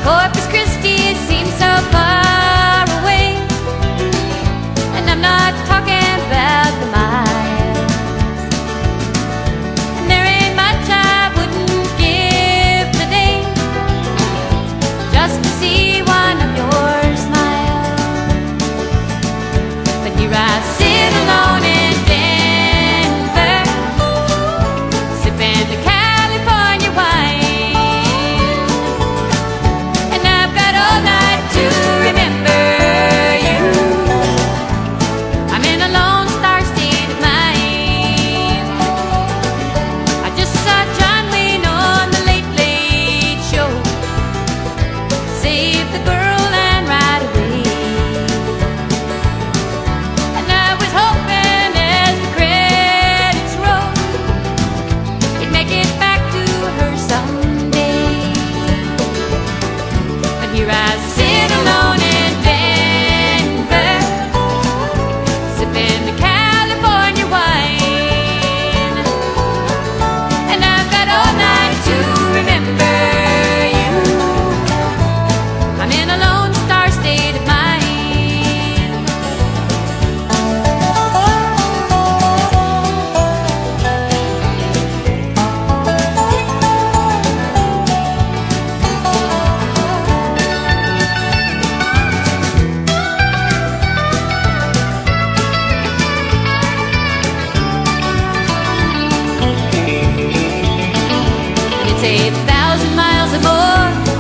Corpus Christi seems so far away, and I'm not talking about the miles. And there ain't much I wouldn't give today just to see one of your smiles. But here I sit alone in Denver, sipping the California wine. Here I sit alone in Denver, sipping the California wine. And I've got all night to remember you. I'm in a lone star state of mind. It's 8,000 miles or more